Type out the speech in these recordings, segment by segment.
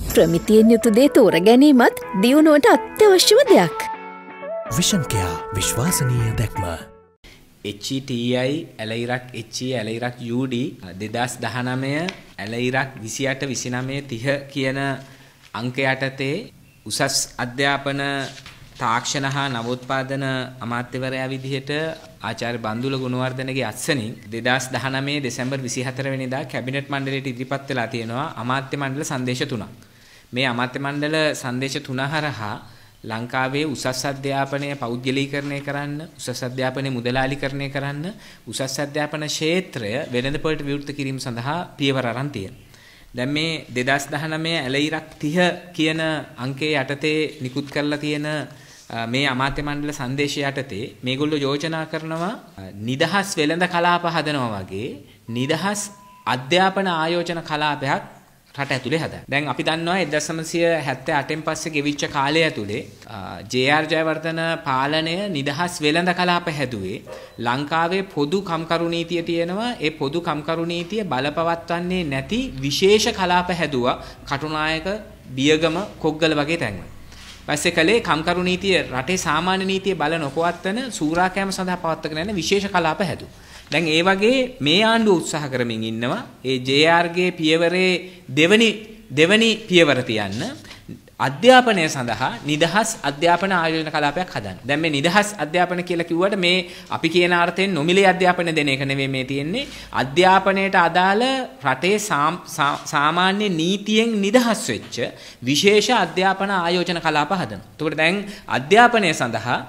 ප්‍රමිතියෙන් යුතු දේ තෝර ගැනීමත් දියුණුවට අත්‍යවශ්‍යම දෙයක්. විෂන් කෙයා විශ්වාසනීය දැක්ම. HETI ඇලයිරක් HE ඇලයිරක් UD 2019 ඇලයිරක් 28 29 30 කියන අංක යටතේ උසස් අධ්‍යාපන තාක්ෂණ හා නවෝත්පාදන අමාත්‍යවරයා විදිහට ආචාර්ය බන්දුල ගුණවර්ධනගේ අත්සනින් 2019 දෙසැම්බර් 24 වෙනිදා කැබිනට් මණ්ඩලයට ඉදිරිපත් වෙලා තියෙනවා අමාත්‍ය මණ්ඩල සංදේශ 3ක්. මේ අමාත්‍ය මණ්ඩල සංදේශ 3 හරහා ලංකාවේ උසස් අධ්‍යාපනය පෞද්ගලීකරණය කරන්න, උසස් අධ්‍යාපනය මුදලාලිකරණය කරන්න, උසස් අධ්‍යාපන ක්ෂේත්‍රය වෙළඳපොළට විවෘත කිරීම සඳහා පියවර අරන් තියෙනවා. දැන් මේ 2019 ඇලයිරක් 30 කියන අංකයේ යටතේ නිකුත් කරලා තියෙන මේ අමාත්‍ය මණ්ඩල සංදේශය යටතේ මේගොල්ලෝ යෝජනා කරනවා නිදහස් වෙළඳ කලාප හදනවා වගේ නිදහස් අධ්‍යාපන ආයෝජන කලාපයක් රට ඇතුලේ හදන්න. දැන් අපි දන්නවා 1978න් පස්සේ ගෙවිච්ච කාලය ඇතුලේ ජේ.ආර්. ජයවර්ධන පාලනය නිදහස් වෙළඳ කලාප හැදුවේ ලංකාවේ පොදු කම්කරු නීතිය තියෙනවා. ඒ පොදු කම්කරු නීතිය බලපවත්වන්නේ නැති විශේෂ කලාප හැදුවා කටුනායක, බියගම, කොග්ගල වගේ තැන්වල. පස්සේ කලේ කම්කරු නීතිය රටේ සාමාන්‍ය නීතිය බල නොපවත්වන සූරාකෑම සඳහා පවත්වාගෙන යන විශේෂ කලාප හැදුවා. දැන් ඒ වගේ මේ ආණ්ඩුව උත්සාහ කරමින් ඉන්නවා ඒ ජේ.ආර්.ගේ පියවරේ දෙවනි පියවර තියන්න අධ්‍යාපනය සඳහා නිදහස් අධ්‍යාපන ආයෝජන කලාපයක් හදන්න. දැන් මේ නිදහස් අධ්‍යාපන කියලා කිව්වට මේ අපි කියන අර්ථයෙන් නොමිලේ අධ්‍යාපන දෙන එක නෙවෙයි මේ තියෙන්නේ. අධ්‍යාපනයට අදාළ රටේ සාමාන්‍ය නීතියෙන් නිදහස් වෙච්ච විශේෂ අධ්‍යාපන ආයෝජන කලාප හදන්න. එතකොට දැන් අධ්‍යාපනය සඳහා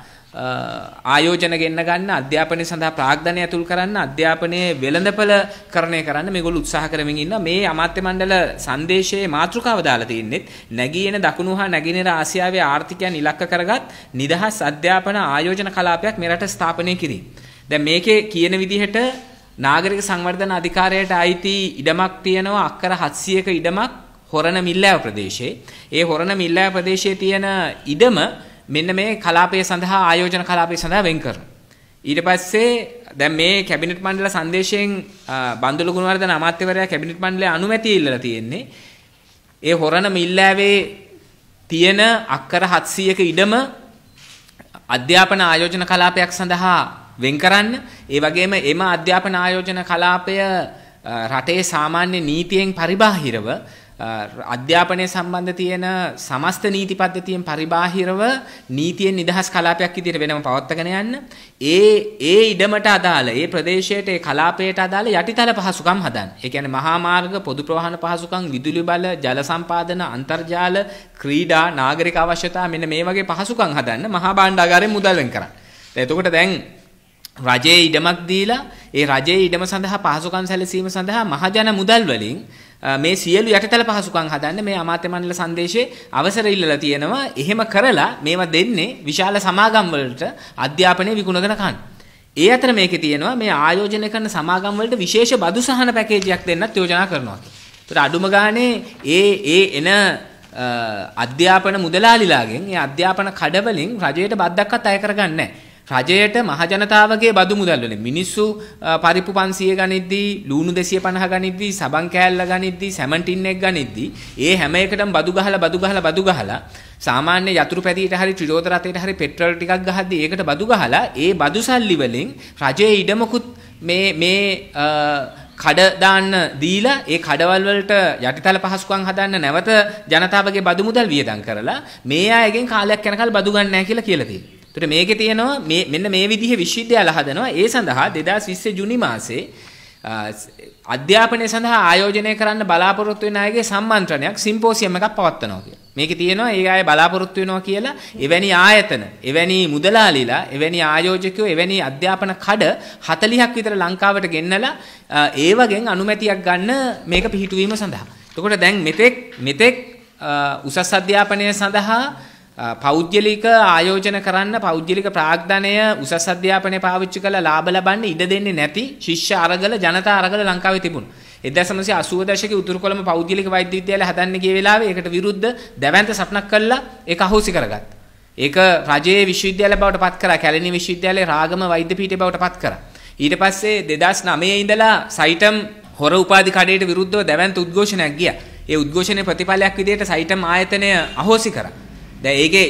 ආයෝජන ගෙන්න ගන්න, අධ්‍යාපනය සඳහා ප්‍රාග්ධනය ඇතුල් කරන්න, අධ්‍යාපනයේ වෙළඳපළ කරණය කරන්න මේගොල්ලෝ උත්සාහ කරමින් ඉන්නවා. මේ අමාත්‍ය මණ්ඩල සංදේශයේ මාතෘකාව දාලා තියෙන්නේ නැගී එන දකුණු හා නැගෙනහිර ආසියාවේ ආර්ථිකයන් ඉලක්ක කරගත් නිදහස් අධ්‍යාපන ආයෝජන කලාපයක් මේ රට ස්ථාපනය කිරීම. දැන් මේකේ කියන විදිහට නාගරික සංවර්ධන අධිකාරියට අයිති ඉඩමක් තියෙනවා අක්කර 700ක ඉඩමක් හොරණ මිල්ලෑව ප්‍රදේශයේ. ඒ හොරණ මිල්ලෑව ප්‍රදේශයේ තියෙන ඉඩම මෙන්න මේ කලාපය සඳහා ආයෝජන කලාපය සඳහා වෙන් කරනවා. ඊට පස්සේ දැන් මේ කැබිනට් මණ්ඩල සංදේශයෙන් බන්දුල ගුණවර්ධන අමාත්‍යවරයා කැබිනට් මණ්ඩලයේ අනුමැතිය ඉල්ලලා තියෙන්නේ ඒ හොරණ මිල්ලෑවේ තියෙන අක්කර 700ක ඉඩම අධ්‍යාපන ආයෝජන කලාපයක් සඳහා වෙන් කරන්න. ඒ වගේම එම අධ්‍යාපන ආයෝජන කලාපය රටේ සාමාන්‍ය නීතියෙන් පරිබාහිරව අධ්‍යාපනය සම්බන්ධ තියෙන සමස්ත නීති පද්ධතියෙන් පරිබාහිරව නීතියෙන් නිදහස් කලාපයක් විදිහට වෙනම පවත්වාගෙන යන්න. ඒ ඉඩමට අදාළ ඒ ප්‍රදේශයට ඒ කලාපයට අදාළ යටිතල පහසුකම් හදන්න. ඒ කියන්නේ මහා මාර්ග, පොදු ප්‍රවාහන පහසුකම්, විදුලි බල, ජල සම්පාදන, අන්තර්ජාල, ක්‍රීඩා, නාගරික අවශ්‍යතා මෙන්න මේ වගේ පහසුකම් හදන්න මහා භාණ්ඩාගාරයෙන් මුදල් වෙන් කරන්න. එතකොට දැන් රජයේ ඉඩමක් දීලා ඒ රජයේ ඉඩම සඳහා පහසුකම් සැලසීම සඳහා මහජන මුදල් වලින් මේ සියලු යටිතල පහසුකම් හදන්න මේ අමාත්‍ය මණ්ඩල සංදේශයේ අවසර ඉල්ලලා තියෙනවා. එහෙම කරලා මේවා දෙන්නේ විශාල සමාගම් වලට අධ්‍යාපනය විකුණගෙන ගන්න. ඒ අතර මේකේ තියෙනවා මේ ආයෝජනය කරන සමාගම් වලට විශේෂ බදු සහන පැකේජයක් දෙන්නත් යෝජනා කරනවා. ඒකට අඩුම ගානේ ඒ එන අධ්‍යාපන මුදලාලිලාගෙන් ඒ අධ්‍යාපන කඩවලින් රජයට බද්දක්වත් අය කරගන්නේ නැහැ. රජයට මහජනතාවගේ බදු මුදල් වලින් මිනිස්සු පරිප්පු 500 ගනිද්දී, ලුණු 250 ගනිද්දී, සබන් කෑල්ල ගනිද්දී, සැමන් ටින් එක ගනිද්දී ඒ හැම එකටම බදු ගහලා සාමාන්‍ය යතුරු පැදියට හරි ත්‍රිරෝද රථයට හරි පෙට්‍රල් ටිකක් ගහද්දී ඒකට බදු ගහලා ඒ බදු සල්ලි වලින් රජයේ ඉඩමකුත් මේ කඩ දාන්න දීලා ඒ කඩවල වලට යටිතල පහසුකම් හදන්න නැවත ජනතාවගේ බදු මුදල් වියදම් කරලා මේ අයගෙන් කාලයක් යනකල් බදු ගන්න නැහැ කියලා තියෙනවා. ඒතර මේකේ තියෙනවා මෙන්න මේ විදිහේ විශ්වවිද්‍යාල හදනවා. ඒ සඳහා 2020 ජුනි මාසේ අධ්‍යාපනය සඳහා ආයෝජනය කරන්න බලාපොරොත්තු වෙන අයගේ සම්මන්ත්‍රණයක් සිම්පෝසියම් එකක් පවත්වනවා කියලා. මේකේ තියෙනවා ඒ අය බලාපොරොත්තු වෙනවා කියලා එවැනි ආයතන, එවැනි මුදලාලිලා, එවැනි ආයෝජකයෝ, එවැනි අධ්‍යාපන කඩ 40ක් විතර ලංකාවට ගෙන්නලා ඒ වගේ අනුමැතියක් ගන්න මේක පිහිටුවීම සඳහා. එතකොට දැන් මෙතෙක් උසස් අධ්‍යාපනය සඳහා පෞද්ගලික ආයෝජන කරන්න පෞද්ගලික ප්‍රාග්ධනය උසස් අධ්‍යාපනය පාවිච්චි කරලා ලාභ ලබන්න ඉඩ දෙන්නේ නැති ශිෂ්‍ය අරගල ජනතා අරගල ලංකාවේ තිබුණා. 1980 දශකයේ උතුරු කොළඹ පෞද්ගලික වෛද්‍ය විද්‍යාලය හදන්න ගිය වෙලාවේ ඒකට විරුද්ධ දැවැන්ත සටනක් කළා ඒක අහෝසි කරගත්තා. ඒක රජයේ විශ්වවිද්‍යාලය බවට පත් කරා. කැලණි විශ්වවිද්‍යාලයේ රාගම වෛද්‍ය පීඨය බවට පත් කරා. ඊට පස්සේ 2009 ඉඳලා සයිටම් හොර උපාධි කඩේට විරුද්ධව දැවැන්ත උද්ඝෝෂණයක් ගියා. ඒ උද්ඝෝෂණයේ ප්‍රතිඵලයක් විදිහට සයිටම් ආයතනය අහෝසි කරා. දැන් ඒකේ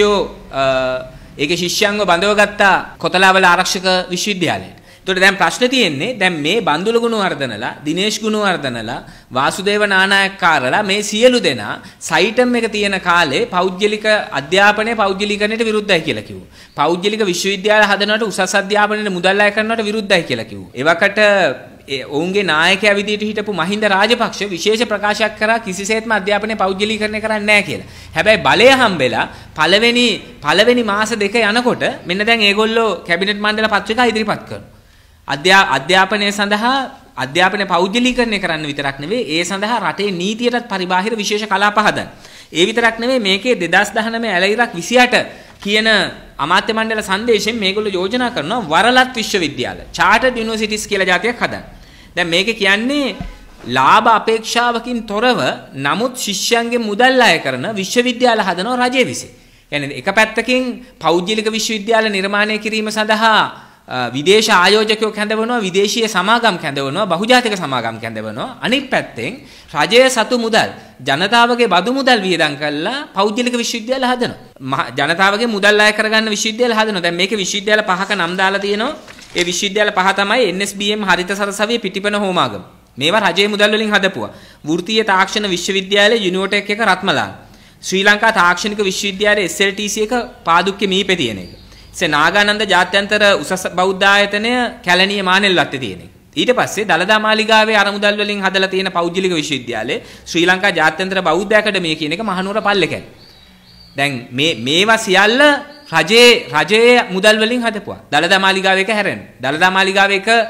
ශිෂ්‍යයන්ව බඳවගත්තා කොතලාවල ආරක්ෂක විශ්වවිද්‍යාලයට. එතකොට දැන් ප්‍රශ්නේ තියෙන්නේ දැන් මේ බන්දුල ගුණවර්ධනලා, දිනේෂ් ගුණවර්ධනලා, වාසුදේව නානායක්කාරලා මේ සියලු දෙනා සයිටම් එක තියෙන කාලේ පෞද්ගලික අධ්‍යාපනයේ පෞද්ගලිකරණයට විරුද්ධයි කියලා කිව්වා. පෞද්ගලික විශ්වවිද්‍යාල හදනවට උසස් අධ්‍යාපනයේ මුදල් අය කරනවට විරුද්ධයි කියලා කිව්වා. ඒවකට ඔවුන්ගේ නායකයා විදිහට හිටපු මහින්ද රාජපක්ෂ විශේෂ ප්‍රකාශයක් කරා කිසිසේත්ම අධ්‍යාපනයේ පෞද්ගලිකරණය කරන්නේ නැහැ කියලා. හැබැයි බලය හම්බෙලා පළවෙනි මාස දෙක යනකොට මෙන්න දැන් ඒගොල්ලෝ කැබිනට් මණ්ඩල පත්‍රිකා ඉදිරිපත් කරනවා. අධ්‍යාපනය සඳහා අධ්‍යාපනය පෞද්ගලිකරණය කරන්න විතරක් නෙවෙයි ඒ සඳහා රටේ නීතියටත් පරිබාහිර විශේෂ කලාප හදන්න. ඒ විතරක් නෙවෙයි මේකේ 2019 ඇලයිරක් 28 කියන අමාත්‍ය මණ්ඩල සංදේශයෙන් මේගොල්ලෝ යෝජනා කරනවා වරලත් විශ්වවිද්‍යාල chartered universities කියලා જાතියක් හදන්න. දැන් මේකේ කියන්නේ ලාභ අපේක්ෂාවකින් තොරව නමුත් ශිෂ්‍යයන්ගේ මුදල් අය කරන විශ්වවිද්‍යාල හදනවා රජය විසින්. يعني එක පැත්තකින් පෞද්ගලික විශ්වවිද්‍යාල නිර්මාණය කිරීම සඳහා විදේශ ආයෝජකයෝ කැඳවනවා විදේශීය සමාගම් කැඳවනවා බහුජාතික සමාගම් කැඳවනවා අනිත් පැත්තෙන් රජයේ සතු මුදල් ජනතාවගේ බදු මුදල් වියදම් කරලා පෞද්ගලික විශ්වවිද්‍යාල හදනවා ජනතාවගේ මුදල් අය කරගන්න විශ්වවිද්‍යාල හදනවා දැන් මේකේ විශ්වවිද්‍යාල පහක නම් දාලා තියෙනවා ඒ විශ්වවිද්‍යාල පහ තමයි NSBM හරිත සරසවිය පිටිපන හෝමාගම මේවා රජයේ මුදල් වලින් හදපුවා වෘත්තීය තාක්ෂණ විශ්වවිද්‍යාලය යුනිවර්ටෙක් එක රත්මලාන ශ්‍රී ලංකා තාක්ෂණික විශ්වවිද්‍යාලය SLTC එක පාදුක්කේ මීපේ තියෙන එක නාගානන්ද ජාත්‍යන්තර උසස් බෞද්ධ ආයතනය කැලණිය මානෙල්වත්තේ තියෙන එක. ඊට පස්සේ දළදා මාලිගාවේ අරමුදල් වලින් හදලා තියෙන පෞද්ගලික විශ්වවිද්‍යාලය ශ්‍රී ලංකා ජාත්‍යන්තර බෞද්ධ ඇකඩමිය කියන එක මහනුවර පල්ලෙකැල. දැන් මේවා සියල්ල රජයේ මුදල් වලින් හදපුවා. දළදා මාලිගාව එක හැරෙන්න. දළදා මාලිගාව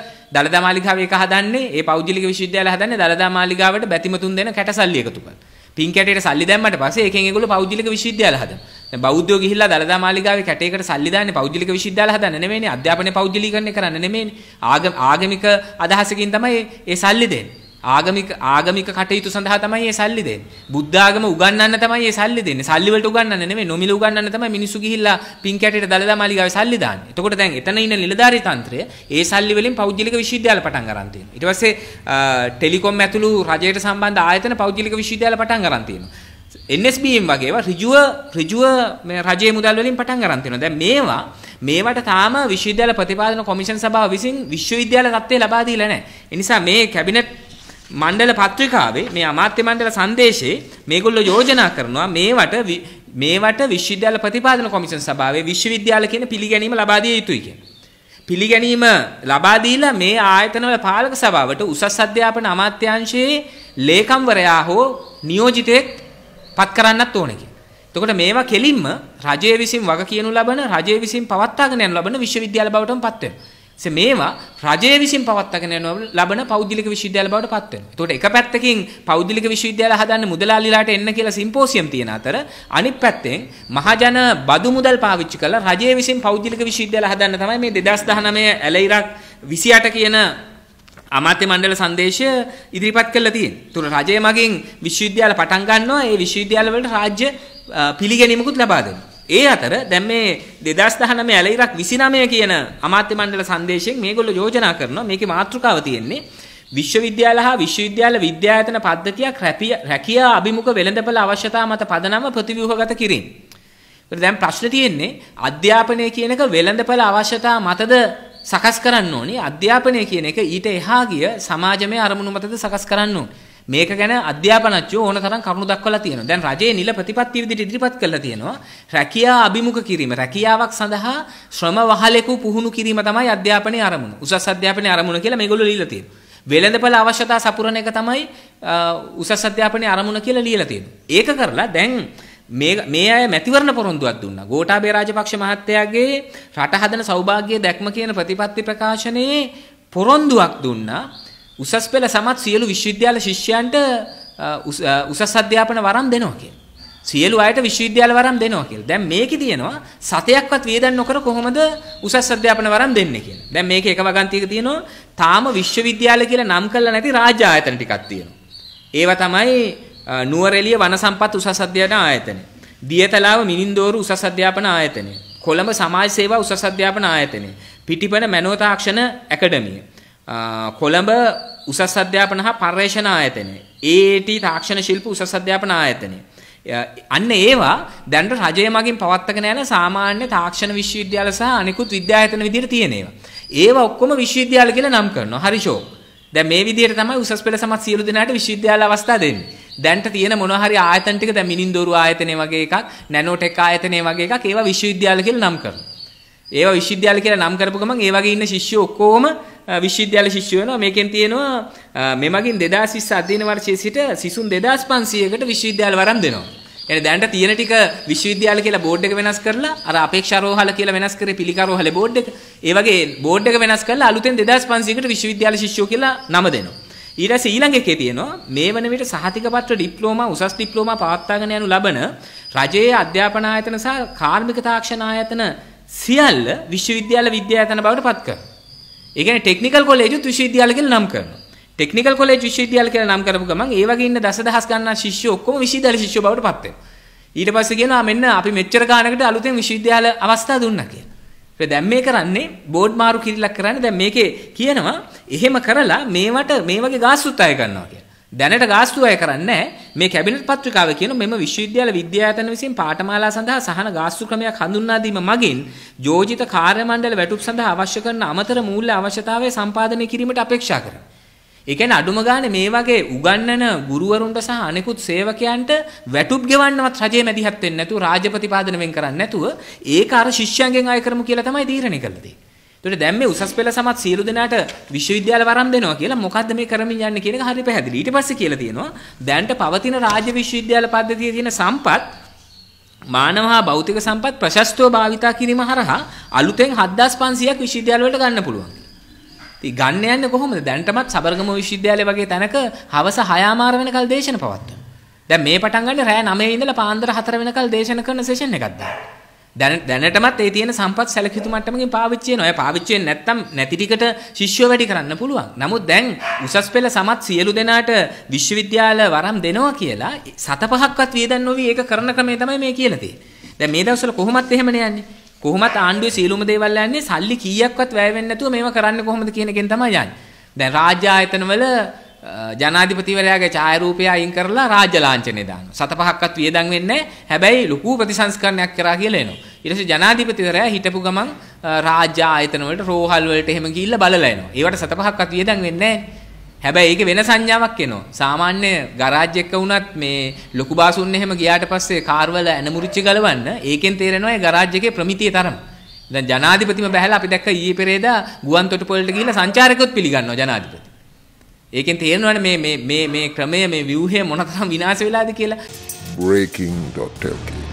එක හදන්නේ ඒ පෞද්ගලික විශ්වවිද්‍යාලය හදන්නේ දළදා මාලිගාවට බැතිමතුන් දෙන කැටසල්ලි එකතු කරලා. පින් කැටේට සල්ලි දැම්මට පස්සේ ඒකෙන් ඒගොල්ලෝ පෞද්ගලික විශ්වවිද්‍යාල හදනවා. දැන් බෞද්ධයෝ ගිහිල්ලා දළදා මාලිගාවේ කැටේකට සල්ලි දාන්නේ පෞද්ගලික විශ්වවිද්‍යාල හදන්න නෙමෙයිනේ. අධ්‍යාපනය පෞද්ගලීකරණය කරන්න නෙමෙයිනේ. ආගමික අදහසකින් තමයි ඒ සල්ලි දෙන්නේ. ආගමික කටයුතු සඳහා තමයි මේ සල්ලි දෙන්නේ. බුද්ධ ආගම උගන්වන්න තමයි මේ සල්ලි දෙන්නේ. සල්ලි වලට උගන්වන්න නෙමෙයි නොමිල උගන්වන්න තමයි මිනිස්සු ගිහිල්ලා පින් කැටේට දළදා මාලිගාවේ සල්ලි දාන්නේ. එතකොට දැන් එතන ඉන්න නිලධාරී තන්ත්‍රය ඒ සල්ලි වලින් පෞද්ගලික විශ්වවිද්‍යාල පටන් ගන්න තියෙනවා. ඊට පස්සේ ටෙලිකොම් ඇතුළු රජයට සම්බන්ධ ආයතන පෞද්ගලික විශ්වවිද්‍යාල පටන් ගන්න තියෙනවා. NSBM වගේ ඒවා ඍජුව මේ රජයේ මුදල් වලින් පටන් ගන්න තියෙනවා. දැන් මේවට තාම විශ්වවිද්‍යාල ප්‍රතිපාදන කොමිෂන් සභාව විසින් විශ්වවිද්‍යාල තත්ත්වය ලබා දීලා නැහැ. ඒ නිසා මේ කැබිනට් මණ්ඩල පත්‍රිකාවේ මේ අමාත්‍ය මණ්ඩල සංදේශයේ මේගොල්ලෝ යෝජනා කරනවා මේවට විශ්වවිද්‍යාල ප්‍රතිපාදන කොමිෂන් සභාවේ විශ්වවිද්‍යාල කියන පිළිගැනීම ලබා දිය යුතුයි කියලා. පිළිගැනීම ලබා දීලා මේ ආයතනවල පාලක සභාවට උසස් අධ්‍යාපන අමාත්‍යාංශයේ ලේකම්වරයා හෝ නියෝජිතයෙක් පත් කරන්නත් ඕනේ කියලා. එතකොට මේවා කෙලින්ම රජය විසින් වග කියනු ලබන රජය විසින් පවත්වාගෙන යනු ලබන විශ්වවිද්‍යාල බවටම පත් වෙනවා. මේවා රජය විසින් පවත්වාගෙන යනු ලබන පෞද්ගලික විශ්වවිද්‍යාල බවට පත් වෙනවා. එතකොට එක පැත්තකින් පෞද්ගලික විශ්වවිද්‍යාල හදන්න මුදලාලිලාට එන්න කියලා සිම්පෝසියම් තියෙන අතර අනිත් පැත්තෙන් මහජන බදු මුදල් පාවිච්චි කරලා රජය විසින් පෞද්ගලික විශ්වවිද්‍යාල හදන්න තමයි මේ 2019 ඇලයිරක් 28 කියන අමාත්‍ය මණ්ඩල සංදේශය ඉදිරිපත් කළා තියෙන්නේ. ඒතර රජය මගින් විශ්වවිද්‍යාල පටන් ගන්නවා ඒ විශ්වවිද්‍යාල වලට රාජ්‍ය පිළිගැනීමකුත් ලබා දෙනවා. ඒ අතර දැන් මේ 2019 ඇලයිරක් 29 කියන අමාත්‍ය මණ්ඩල සංදේශයෙන් මේගොල්ලෝ යෝජනා කරනවා මේකේ මාතෘකාව තියෙන්නේ විශ්වවිද්‍යාල හා විශ්වවිද්‍යාල විද්‍යායතන පද්ධතියක් රැකියා අභිමුඛ වෙළඳපළ අවශ්‍යතා මත පදනම ප්‍රතිව්‍යුහගත කිරීම. දැන් ප්‍රශ්නේ තියෙන්නේ අධ්‍යාපනය කියන එක වෙළඳපළ අවශ්‍යතා මතද සකස් කරන්න ඕනේ අධ්‍යාපනය කියන එක ඊට එහා ගිය සමාජමය අරමුණු මතද සකස් කරන්න ඕනේ. මේක ගැන අධ්‍යාපනඥයෝ ඕන තරම් කරුණු දක්වලා තියෙනවා. දැන් රජයේ නිල ප්‍රතිපත්ති විදිහට ඉදිරිපත් කරලා තියෙනවා. රැකියා අභිමුඛ කිරීම, රැකියාවක් සඳහා ශ්‍රම වහලෙකු පුහුණු කිරීම තමයි අධ්‍යාපනයේ අරමුණ. උසස් අධ්‍යාපනයේ අරමුණ කියලා මේගොල්ලෝ ලියලා තියෙනවා. වෙළඳපළ අවශ්‍යතා සපුරන එක තමයි උසස් අධ්‍යාපනයේ අරමුණ කියලා ලියලා තියෙනවා. ඒක කරලා දැන් මේ අය මැතිවරණ පොරොන්දුවක් දුන්නා. ගෝඨාභය රාජපක්ෂ මහත්තයාගේ රට හදන සෞභාග්‍ය දැක්ම කියන ප්‍රතිපත්ති ප්‍රකාශනයේ පොරොන්දුවක් දුන්නා. උසස් පෙළ සමත් සියලු විශ්වවිද්‍යාල ශිෂ්‍යයන්ට උසස් අධ්‍යාපන වරම් දෙනවා කියලා. සියලු අයට විශ්වවිද්‍යාල වරම් දෙනවා කියලා. දැන් මේකේ තියෙනවා සතයක්වත් වේදන් නොකර කොහොමද උසස් අධ්‍යාපන වරම් දෙන්නේ කියලා. දැන් මේකේ එක වගන්තියක තියෙනවා තාම විශ්වවිද්‍යාල කියලා නම් කරලා නැති රාජ්‍ය ආයතන ටිකක් තියෙනවා. ඒවා තමයි නුවරඑළිය වන සම්පත් උසස් අධ්‍යාපන ආයතනය, දියතලාව මිනින්දෝරු උසස් අධ්‍යාපන ආයතනය, කොළඹ සමාජ සේවා උසස් අධ්‍යාපන ආයතනය, පිටිපන මනෝ තාක්ෂණ ඇකඩමිය, කොළඹ උසස් අධ්‍යාපන හා පර්යේෂණ ආයතනය, AAT තාක්ෂණ ශිල්ප උසස් අධ්‍යාපන ආයතනය. අන්න ඒවා දැන් රජය මගින් පවත්වාගෙන යන සාමාන්‍ය තාක්ෂණ විශ්වවිද්‍යාල සහ අනිකුත් විද්‍යායතන විදිහට තියෙන ඒවා. ඒවා ඔක්කොම විශ්වවිද්‍යාල කියලා නම් කරනවා. හරි ෂෝක්. දැන් මේ විදිහට තමයි උසස් පෙළ සමත් සියලු දෙනාට විශ්වවිද්‍යාල අවස්ථා දෙන්නේ. දැන්ට තියෙන මොනවා හරි ආයතන ටික දැන් මිනින්දෝරු ආයතනය වගේ එකක්, නැනෝටෙක් ආයතනය වගේ එකක් ඒවා විශ්වවිද්‍යාල කියලා නම් කරනවා. ඒවා විශ්වවිද්‍යාල කියලා නම් කරපු ගමන් ඒ වගේ ඉන්න ශිෂ්‍යෝ ඔක්කොම විශ්වවිද්‍යාල ශිෂ්‍යයෝ වෙනවා. මේකෙන් තියෙනවා මෙමගින් 2020 අධ්‍යයන වර්ෂයේ සිට සිසුන් 2500කට විශ්වවිද්‍යාල වරම් දෙනවා. එනේ දැන්ට තියෙන ටික විශ්වවිද්‍යාල කියලා බෝඩ් එක වෙනස් කරලා අර අපේක්ෂාරෝහල කියලා වෙනස් කරේ පිළිකාරෝහල බෝඩ් එක. ඒ වගේ බෝඩ් එක වෙනස් කරලා අලුතෙන් 2500කට විශ්වවිද්‍යාල ශිෂ්‍යයෝ කියලා නම දෙනවා. ඊට පස්සේ ඊළඟ එකේ තියෙනවා මේ වන විට සහතික පත්‍ර ඩිප්ලෝමා උසස් ඩිප්ලෝමා පවත්වාගෙන යනු ලබන රජයේ අධ්‍යාපන ආයතන සහ කාර්මික තාක්ෂණ ආයතන සියල්ල විශ්වවිද්‍යාල විද්‍යායතන බවට පත් කරනවා. ඒ කියන්නේ ටෙක්නිකල් කොලෙජුත් විශ්වවිද්‍යාල කියලා නම් කරනවා. ටෙක්නිකල් කොලෙජ් විශ්වවිද්‍යාල කියලා නම් කරපු ගමන් ඒ වගේ ඉන්න දසදහස් ගණන් ශිෂ්‍යෝ ඔක්කොම විශ්වවිද්‍යාල ශිෂ්‍යෝ බවට පත් වෙනවා. ඊට පස්සේ කියනවා මෙන්න අපි මෙච්චර ගානකට අලුතෙන් විශ්වවිද්‍යාල අවස්ථා දුන්නා කියලා. ඒ දැන් මේ කරන්නේ බෝඩ් මාරු කිරිලක් කරන්නේ දැන් මේකේ කියනවා එහෙම කරලා මේවට මේ වගේ ගාස්තුත් අය කරනවා කියලා. දැනට ගාස්තු අය කරන්නේ නැහැ. මේ කැබිනට් පත්‍රිකාවේ කියන මෙම විශ්වවිද්‍යාල විද්‍යායතන විසින් පාඨමාලා සඳහා සහන ගාස්තු ක්‍රමයක් හඳුන්වා දීම මගින් යෝජිත කාර්ය මණ්ඩල වැටුප් සඳහා අවශ්‍ය කරන අමතර මූල්‍ය අවශ්‍යතාවය සම්පාදනය කිරීමට අපේක්ෂා කරනවා. ඒ කියන්නේ අඩුම ගානේ මේ වගේ උගන්වන ගුරුවරුන්ට සහ අනෙකුත් සේවකයන්ට වැටුප් ගෙවන්නවත් රජයේ මැදිහත් වෙන්නේ නැතුව රාජ්‍ය ප්‍රතිපාදන වෙන් කරන්නේ නැතුව ඒක අර ශිෂ්‍යයන්ගෙන් අය කරමු කියලා තමයි තීරණය කළේ තියෙන්නේ. ඒකට දැන් මේ උසස් පෙළ සමත් සියලු දෙනාට විශ්වවිද්‍යාල වරම් දෙනවා කියලා මොකද්ද මේ කරමින් යන්නේ කියන එක හරිය පැහැදිලි. ඊට පස්සේ කියලා තියෙනවා දැන්ට පවතින රාජ්‍ය විශ්වවිද්‍යාල පද්ධතියේ තියෙන සම්පත් මානව හා භෞතික සම්පත් ප්‍රශස්තව භාවිතා කිරීම හරහා අලුතෙන් 7500ක් විශ්වවිද්‍යාල වලට ගන්න පුළුවන්. ඉතින් ගන්න යන්නේ කොහොමද? දැන්ටමත් සබරගම විශ්වවිද්‍යාලය වගේ තැනක හවස 6:00 වෙනකල් දේශන පවත්වනවා. දැන් මේ පටන් ගන්න රෑ 9 ඉඳලා පාන්දර 4 වෙනකල් දේශන කරන සෙෂන් එකක් දානවා. දැනටමත් ඒ තියෙන සම්පත් සැලකියුතු මට්ටමකින් පාවිච්චි වෙනවා. ඒ පාවිච්චි වෙන්නේ නැත්නම් නැති ටිකට ශිෂ්‍යෝ වැඩි කරන්න පුළුවන්. නමුත් දැන් උසස් පෙළ සමත් සියලු දෙනාට විශ්වවිද්‍යාල වරම් දෙනවා කියලා 7-5ක්වත් වියදම් නොවි ඒක කරන ක්‍රමය තමයි මේ කියලා තියෙන්නේ. දැන් මේ දවස්වල කොහොමත් එහෙමනේ යන්නේ. කොහොමත් ආණ්ඩුවේ සියලුම දේවල් යන්නේ සල්ලි කීයක්වත් වැය වෙන්නේ නැතුව මේව කරන්නේ කොහොමද කියන එකෙන් තමයි යන්නේ. දැන් රාජ්‍ය ආයතනවල ජනාධිපතිවරයාගේ ඡායාරූපය අයින් කරලා රාජ්‍ය ලාංඡනය දානවා. 7-5ක්වත් වියදම් වෙන්නේ නැහැ. හැබැයි ලොකු ප්‍රතිසංස්කරණයක් කරා කියලා එනවා. ඊට පස්සේ ජනාධිපතිවරයා හිටපු ගමන් රාජ්‍ය ආයතන වලට රෝහල් වලට එහෙම ගිහිල්ලා බලලා එනවා. ඒවට 7-5ක්වත් වියදම් වෙන්නේ නැහැ. හැබැයි ඒකේ වෙන සංඥාවක් එනවා. සාමාන්‍ය ගරාජ් එක වුණත් මේ ලොකු බාසුන් එහෙම ගියාට පස්සේ කාර් වල ඇනමුරිච්ච ගලවන්න ඒකෙන් තේරෙනවා ඒ ගරාජ් එකේ ප්‍රමිතිය තරම. දැන් ජනාධිපතිම බැහැලා අපි දැක්ක ඊයේ පෙරේදා ගුවන් තොටුපළට ගිහිල්ලා සංචාරකයොත් පිළිගන්නවා ජනාධිපති. ඒකෙන් තේරෙනවනේ මේ ක්‍රමය මේ ව්‍යුහය මොනතරම් විනාශ වෙලාද කියලා. breaking.lk